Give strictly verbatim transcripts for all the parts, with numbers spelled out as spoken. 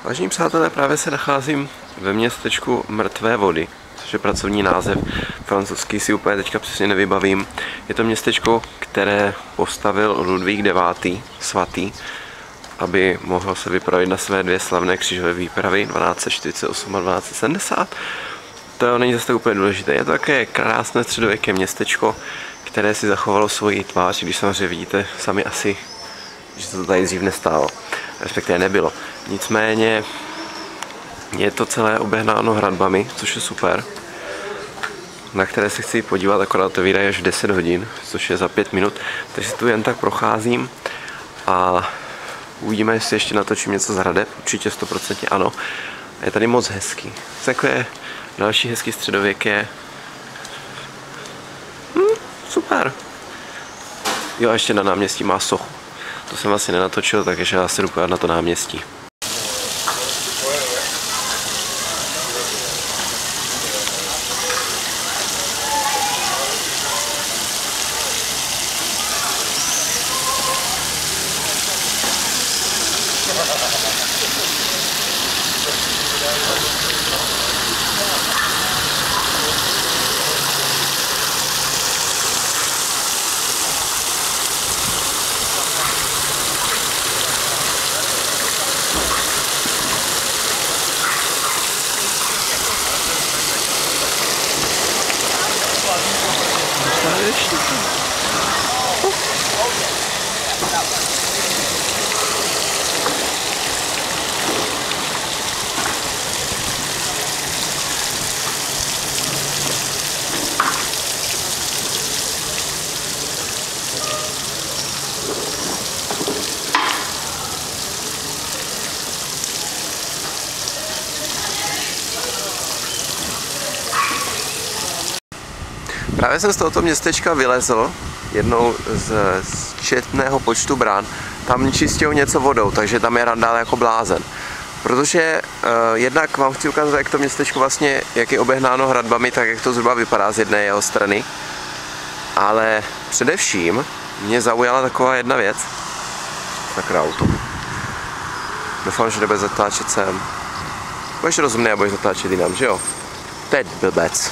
Vážení přátelé, právě se nacházím ve městečku Mrtvé vody, což je pracovní název, francouzský si úplně teďka přesně nevybavím. Je to městečko, které postavil Ludvík devátý. svatý, aby mohl se vypravit na své dvě slavné křížové výpravy dvanáct set čtyřicet osm a dvanáct set sedmdesát. To není zase tak úplně důležité. Je to také krásné středověké městečko, které si zachovalo svoji tvář, když samozřejmě vidíte sami asi, že to tady dřív nestálo, respektive nebylo. Nicméně je to celé obehnáno hradbami, což je super, na které se chci podívat, akorát to vydají až v deset hodin, což je za pět minut, takže tu jen tak procházím a uvidíme, jestli ještě natočím něco z hradeb, určitě sto procent ano. A je tady moc hezký. Takové další hezký středověké. Hm, super. Jo, a ještě na náměstí má sochu. To jsem asi nenatočil, takže já se jdu podívat na to náměstí. Právě jsem z tohoto městečka vylezl jednou z, z četného počtu brán. Tam čistil něco vodou, takže tam je randál jako blázen. Protože uh, jednak vám chci ukázat, jak to městečko vlastně, jak je obehnáno hradbami, tak jak to zhruba vypadá z jedné jeho strany. Ale především mě zaujala taková jedna věc. Takové auto. Doufám, že nebude zatáčet sem. Budeš rozumný a budeš zatáčet jinam, že jo? Teď blbec.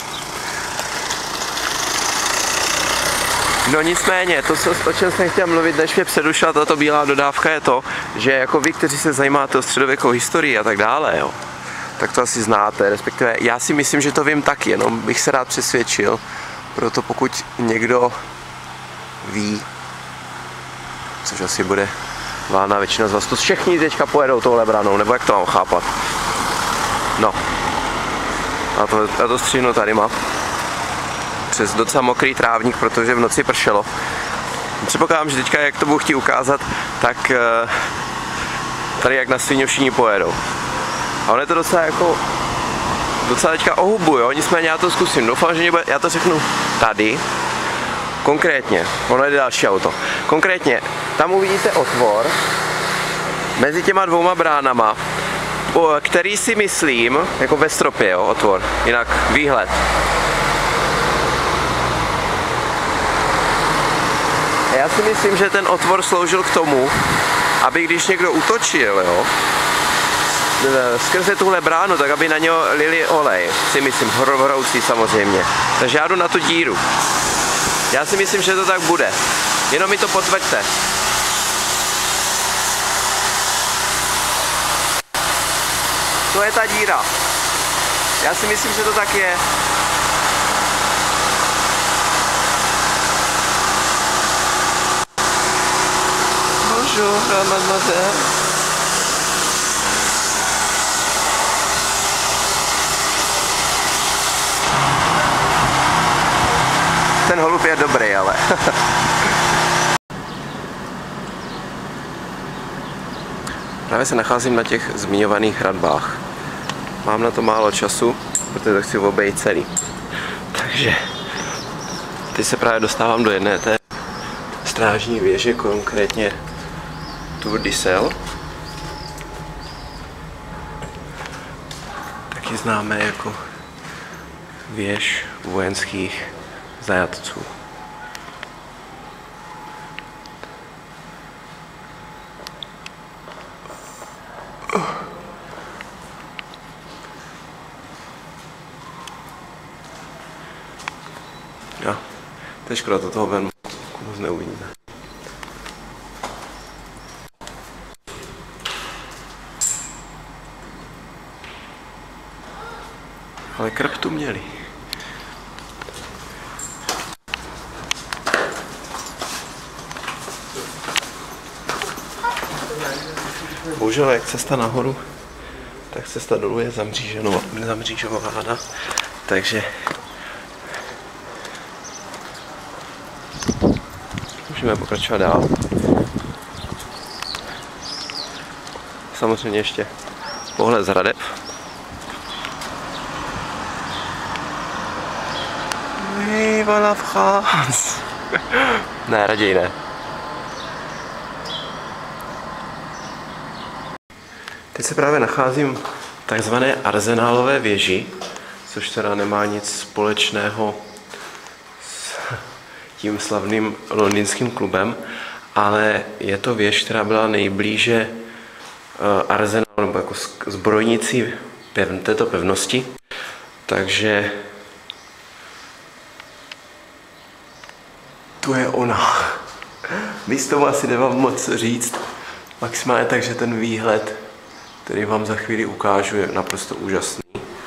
No nicméně, to, co, o čem jsem chtěl mluvit, než mě předušila tato bílá dodávka, je to, že jako vy, kteří se zajímáte o středověkou historii a tak dále, jo, tak to asi znáte, respektive já si myslím, že to vím taky, jenom bych se rád přesvědčil, proto pokud někdo ví, což asi bude válná většina z vás, to všichni teďka pojedou touhle branou, nebo jak to mám chápat? No, a to, já to stříhnu tady mám. Přes docela mokrý trávník, protože v noci pršelo. Předpokládám, že teďka, jak to budu chtít ukázat, tak tady jak na Sviňovšíni pojedou. A ono je to docela jako, docela teďka ohubu, jo, nicméně já to zkusím. Doufám, že nebude, já to řeknu tady, konkrétně, ono je další auto. Konkrétně, tam uvidíte otvor mezi těma dvouma bránama, který si myslím, jako ve stropě, jo, otvor, jinak výhled. Já si myslím, že ten otvor sloužil k tomu, aby když někdo útočil, jo, skrze tuhle bránu, tak aby na něho lili olej, si myslím, hroucí samozřejmě. Takže já jdu na tu díru. Já si myslím, že to tak bude. Jenom mi to potvrďte. To je ta díra. Já si myslím, že to tak je. Bonjour, mademoiselle. Ten holub je dobrý, ale. Právě se nacházím na těch zmiňovaných hradbách. Mám na to málo času, protože to chci obejít celý. Takže teď se právě dostávám do jedné té strážní věže, konkrétně Tour du Sel, taky známé jako věž vojenských zajatců. To je škoda, to toho ven moc neuvidíte. Ale krb tu měli. Bohužel, jak cesta nahoru, tak cesta dolů je zamřížována, takže můžeme pokračovat dál. Samozřejmě ještě pohled z hradeb. Viva la France! Ne, raději ne. Teď se právě nacházím v takzvané Arsenálové věži, což teda nemá nic společného s tím slavným londýnským klubem, ale je to věž, která byla nejblíže Arsenálu, nebo jako zbrojnicí této pevnosti. Takže to je ona. Víc tomu asi nemám moc říct. Maximálně tak, že ten výhled, který vám za chvíli ukážu, je naprosto úžasný.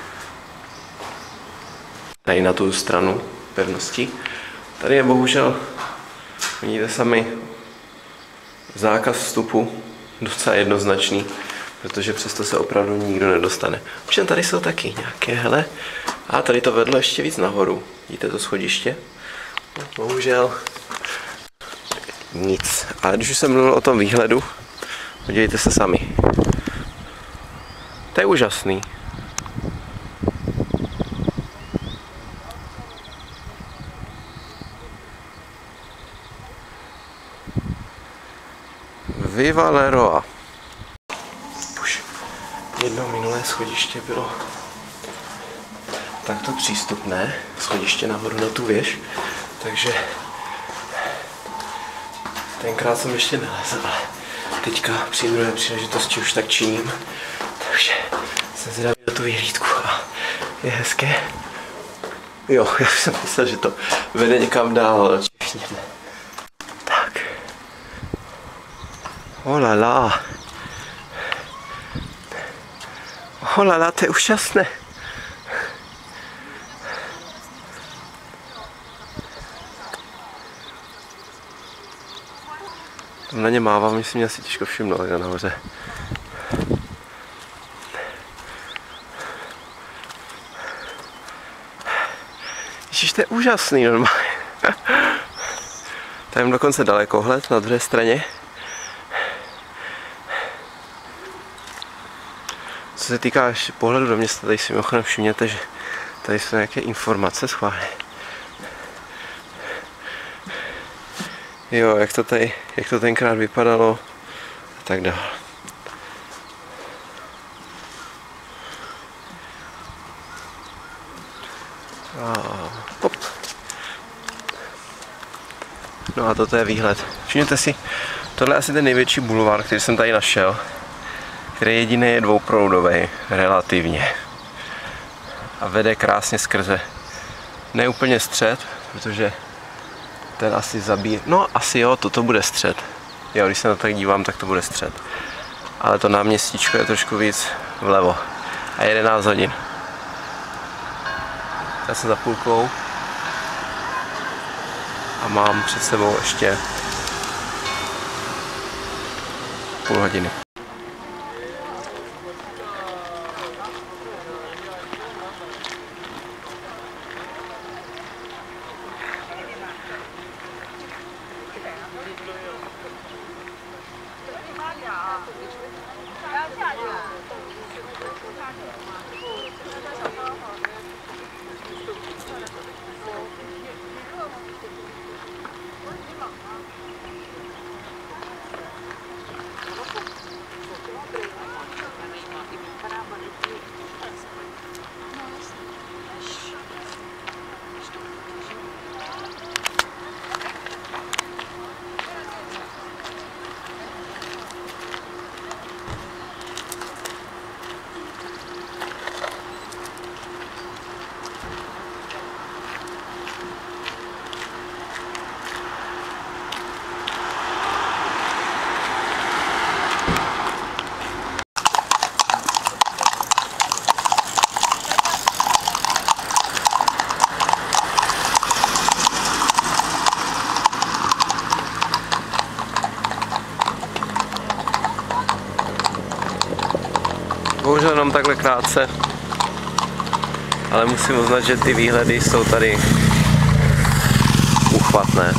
Tady na tu stranu pevnosti. Tady je bohužel, vidíte sami, zákaz vstupu docela jednoznačný, protože přesto se opravdu nikdo nedostane. Ovšem tady jsou taky nějaké, hele, a tady to vedlo ještě víc nahoru. Vidíte to schodiště? Bohužel nic. Ale když už jsem mluvil o tom výhledu, podívejte se sami. To je úžasný. Viva Leroy. Už jedno minulé schodiště bylo takto přístupné, schodiště nahoru na tu věž, takže tenkrát jsem ještě nelezl, ale teďka při druhé příležitosti už tak činím, takže jsem zvědavý na tu vyhlídku a je hezké. Jo, já jsem myslel, že to vede někam dál, ale určitě ne. Tak. Olala. Olala, to je úžasné. Tam na ně mávám, myslím, mě asi těžko všimnout, jak nahoře. Ježiš, to je úžasný normálně. Tady mám dokonce dalekohled na druhé straně. Co se týká pohledu do města, tady si mimochodem všimněte, že tady jsou nějaké informace schválně. Jo, jak to tady, jak to tenkrát vypadalo a tak dále. A, hop. No a toto je výhled. Všimněte si, tohle je asi ten největší bulvár, který jsem tady našel, který jediný je dvouproudový, relativně. A vede krásně skrze. Ne úplně střed, protože ten asi zabíje. No asi jo, toto bude střed. Jo, když se na to tak dívám, tak to bude střed. Ale to náměstíčko je trošku víc vlevo. A jedenáct hodin. Já jsem za půlkou. A mám před sebou ještě půl hodiny. bohužel jenom takhle krátce. Ale musím uznat, že ty výhledy jsou tady uchvatné.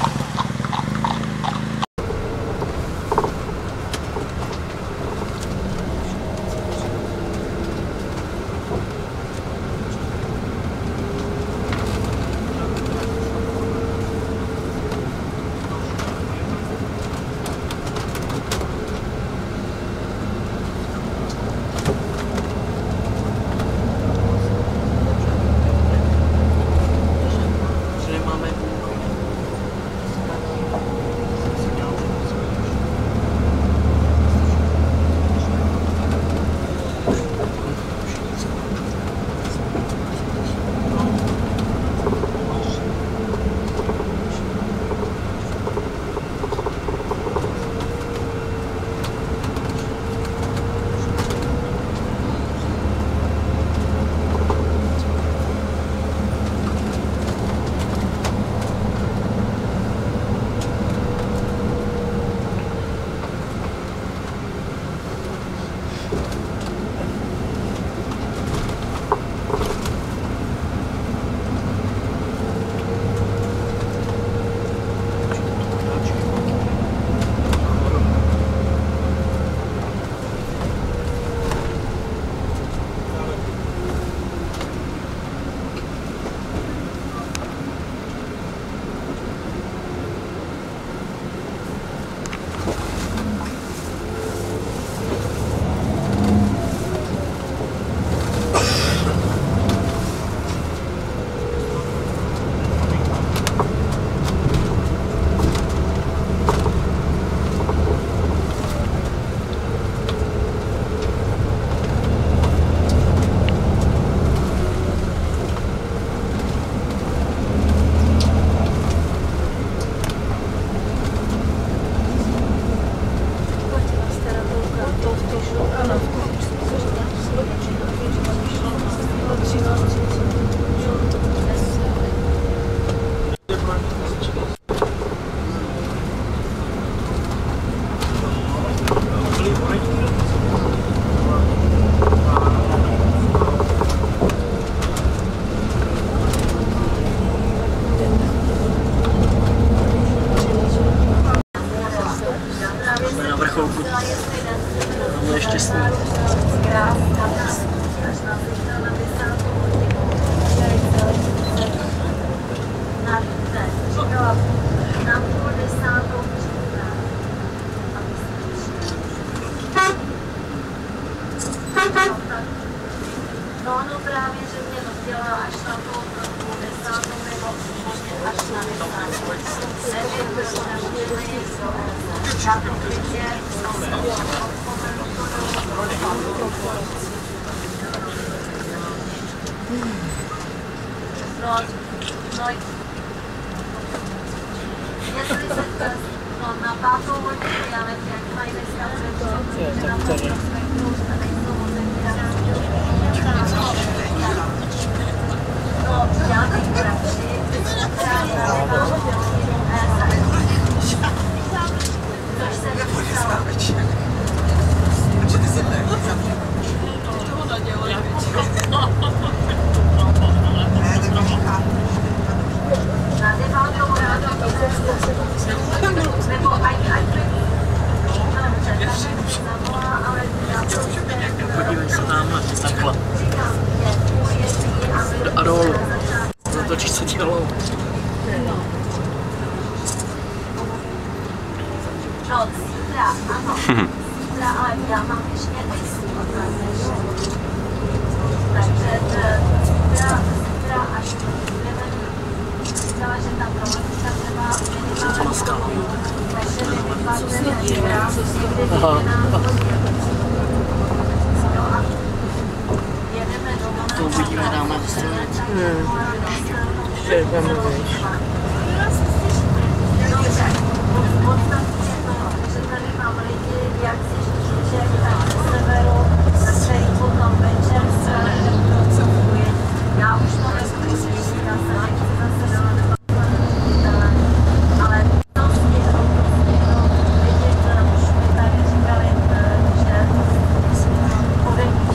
No, no právě, že mě rozdělila až na to desátou nebo až na desátou. Nevím, proč navštěvili něco. Já to vidět, no, no, jestli se no, na pátou hodinu, já nevím, jak mají dneska před na to prospektu, a nejsou otevírané. No, já bych radši, právě nemám což se dostala. Na devátou rádu nebo ať ať by zavolá, ale já prostě podívej se tamhle, takhle. A dolů. Zatočíš se tělou. No, zítra, ano. Zítra, ale já mám ještě nejsou. Takže zítra, zítra až budeme říkala, že ta prohlídka trvá minimálně. Takže my vypadneme zítra, někdy v jedenáct hodin. No a jedeme domů. To uvidíme dáme v straně. Ještě jedeme víš. Dobře, v podstatě to, že tady mám lidi, jak si Žižek, tak z severu, na který potom večer se neprocentuje. Já už to nesmyslím, já se nechci zase dala debatovat, ale to stihnu, to stihnu. Lidi už mi tady říkali, že povím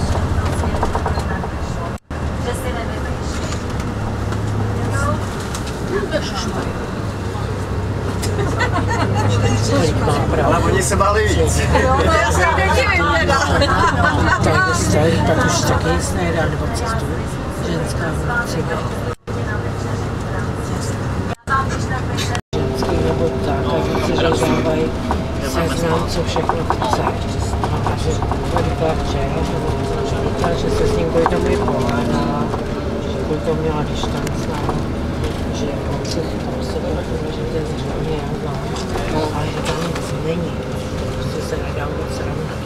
Stali, tak už taky nic nejde, nebo cestu ženská v noci. Ženský nebo zákazníci, že dávají seznam, co všechno chce. A že tady plače, nebo říká, že se s ním kvůli tomu i pohádala, že kvůli tomu měla distanc, že on si tam se bylo, že to je zřejmě jeho, ale že tam nic není, prostě se nedá moc rovnat.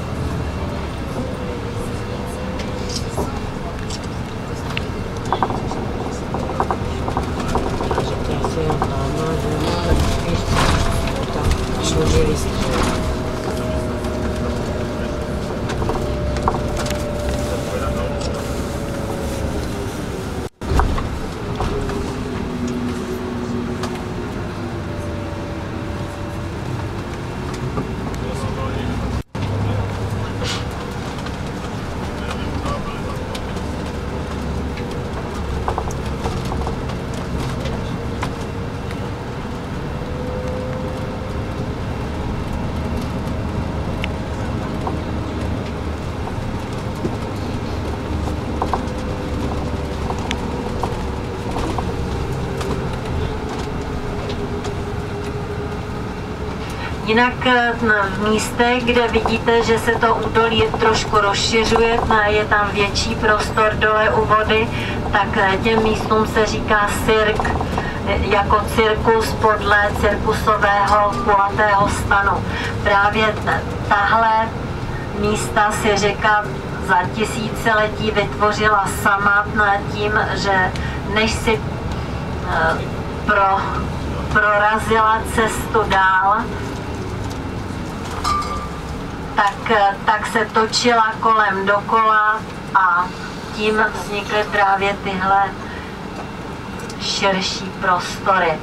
Takže to je asi jeho máma, že jo, ale víš, tam šložili střed. Jinak v místech, kde vidíte, že se to údolí trošku rozšiřuje, je tam větší prostor dole u vody, tak těm místům se říká cirk, jako cirkus podle cirkusového kulatého stanu. Právě tahle místa si řeka za tisíciletí vytvořila sama tím, že než si pro, prorazila cestu dál, Tak, tak se točila kolem dokola a tím vznikly právě tyhle širší prostory.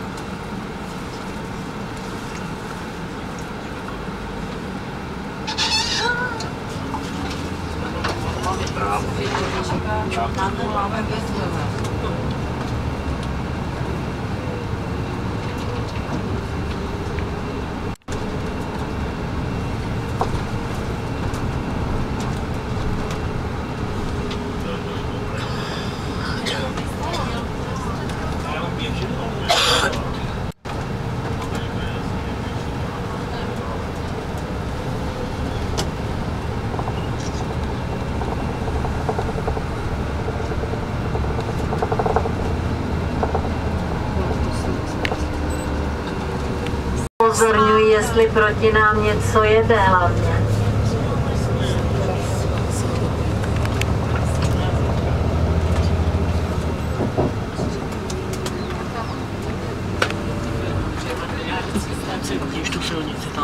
Pozorňuji, jestli proti nám něco jede hlavně. Vidíš tu silnici tam?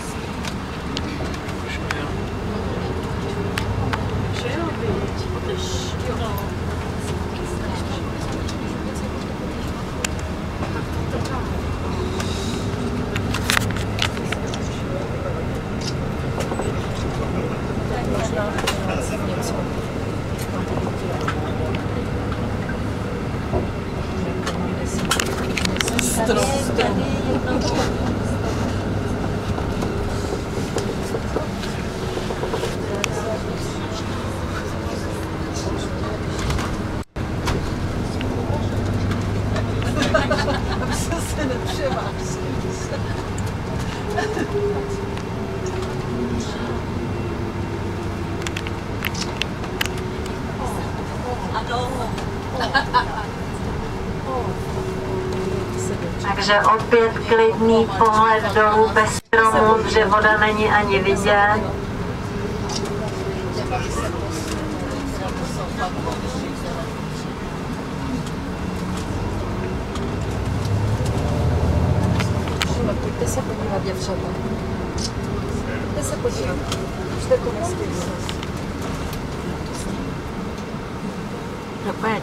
Takže opět klidný pohled dolů bez stromů, že voda není ani vidět. Pojďte se podívat, děvčata. Pojďte se podívat. Už to nestydí. No pojď.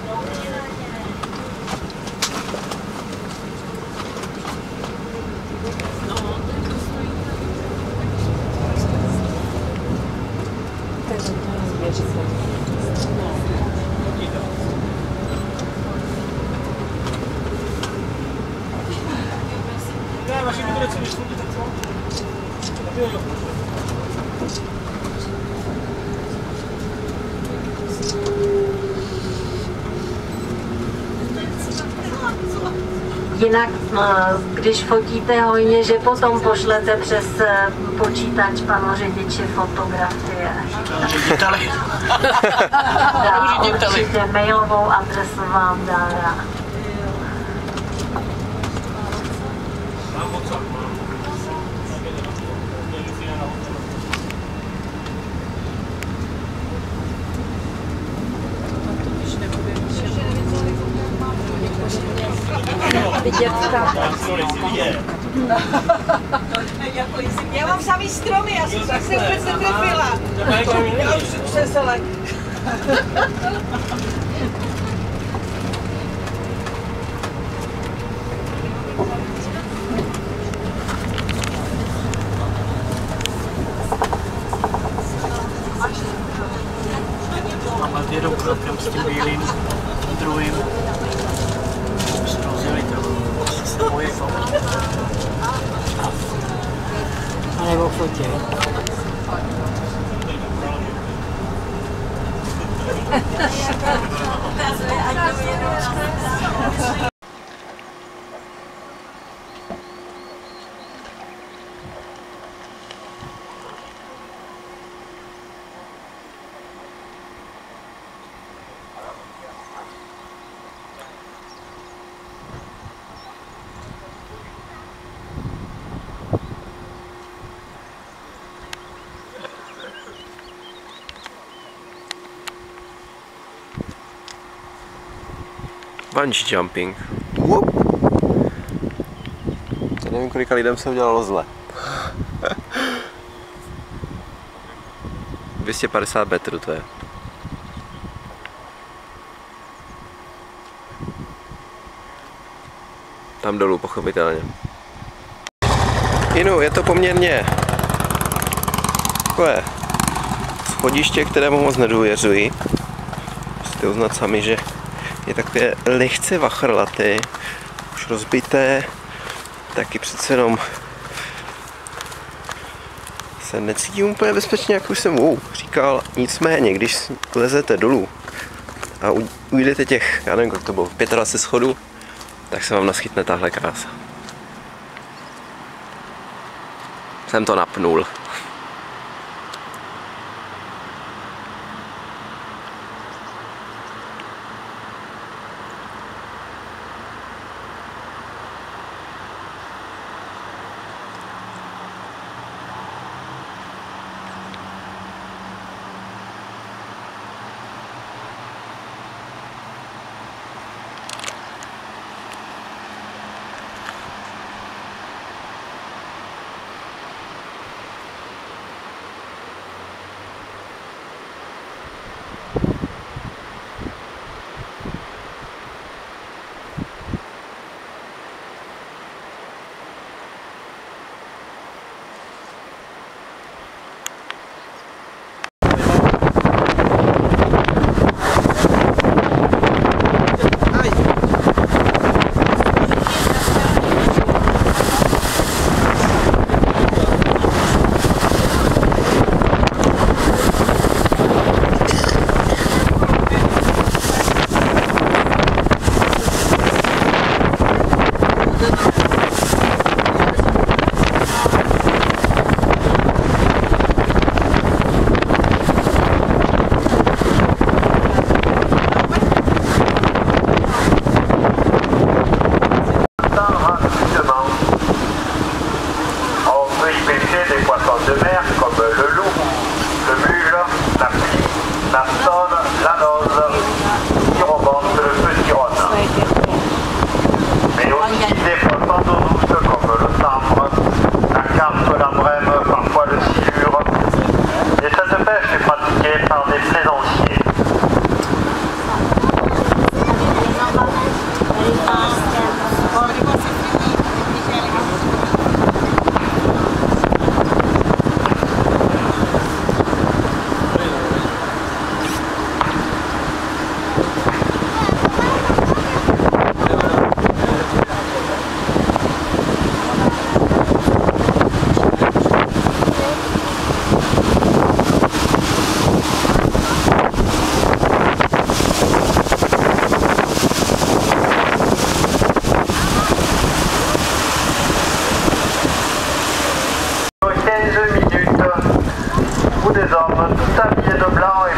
Jinak, když fotíte hojně, že potom pošlete přes počítač panu řidiči fotografie. Řediteli. Dá, určitě mailovou adresu vám dá rád. Já mám samý stromy, já jsem se vůbec netrefila. Já už přeselek. Máme jedou krokem s tím bílým, druhým. Se rozjeli to, se bojí fakt. A nebo fotě. Bungee jumping. Já nevím, kolika lidem se udělalo zle. dvě stě padesát metrů to je. Tam dolů, pochopitelně. Inu, je to poměrně takové schodiště, kterému moc nedůvěřuji. Musíte uznat sami, že je takové lehce vachrlaté, už rozbité, taky přece jenom se necítím úplně bezpečně, jak už jsem uh, říkal. Nicméně, když lezete dolů a ujdete těch, já nevím, jak to bylo, dvacet pět schodů, tak se vám naschytne tahle krása. Jsem to napnul.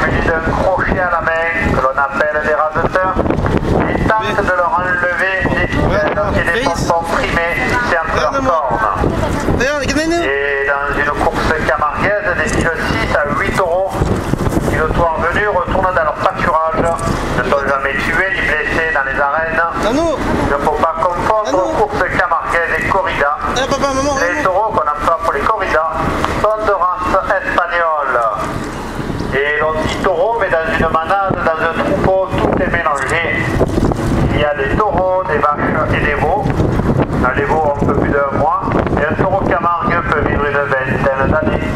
munis d'un crochet à la main que l'on appelle des raseteurs. Ils tentent de leur enlever des ficelles et des pompons primés qui entre leurs cornes. Et dans une course camarguaise, des files six à huit taureaux qui le soir venu retournent dans leur pâturage, ne sont jamais tués ni blessés dans les arènes. Il ne faut pas confondre course camarguaise et corrida. Les taureaux qu'on emploie pour les corridas sont de race espagnole. Et l'on dit taureau, mais dans une manade, dans un troupeau, tout est mélangé. Il y a des taureaux, des vaches et des veaux. Les veaux ont un peu plus d'un mois. Et un taureau camargue peut vivre une vingtaine d'années.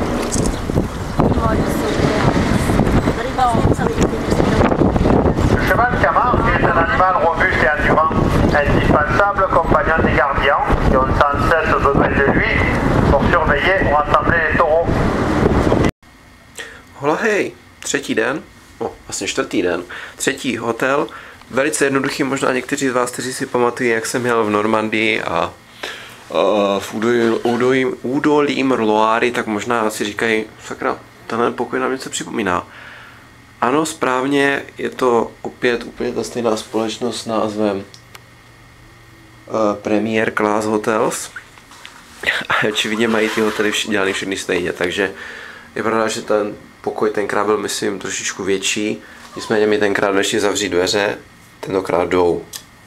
Le cheval camargue est un animal robuste et endurant, indispensable compagnon des gardiens qui ont sans cesse besoin de lui pour surveiller ou rassembler les taureaux. Hola hej, třetí den, no vlastně čtvrtý den, třetí hotel, velice jednoduchý, možná někteří z vás, kteří si pamatují, jak jsem jel v Normandii a uh, v údolí, údolí, údolím Loáry, tak možná si říkají, sakra, tenhle pokoj nám něco připomíná. Ano, správně, je to opět úplně ta stejná společnost s názvem uh, Premier Class Hotels a očividně mají ty hotely dělaný všechny stejně, takže je pravda, že ten pokoj tenkrát byl, myslím, trošičku větší, nicméně mi tenkrát nešli zavřít dveře, tentokrát jdou.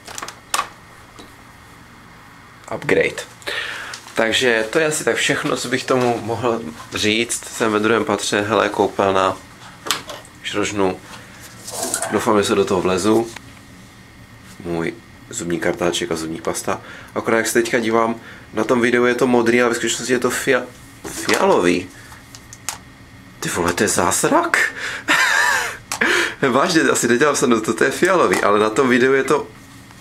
Upgrade. Takže to je asi tak všechno, co bych tomu mohl říct. Jsem ve druhém patře, hele, koupelna, šrožnu. Doufám, že se do toho vlezu. Můj zubní kartáček a zubní pasta. Akorát jak se teďka dívám, na tom videu je to modrý, ale ve skutečnosti je to fia fialový. Ty vole, to je zásrak. Vážně, asi nedělám se, no to, to je fialový, ale na tom videu je to...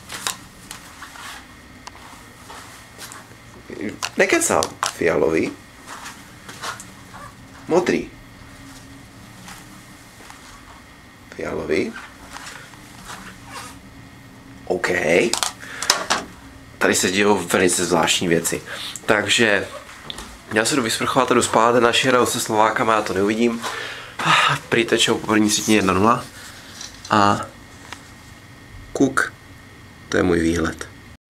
Nekecám. Fialový. Modrý. Fialový. OK. Tady se dějou velice zvláštní věci. Takže já se jdu vysprchovat a jdu spát, naši hrajou se Slovákama, já to neuvidím. Prý tečou po první třetině jedna nula. A kuk, to je můj výhled.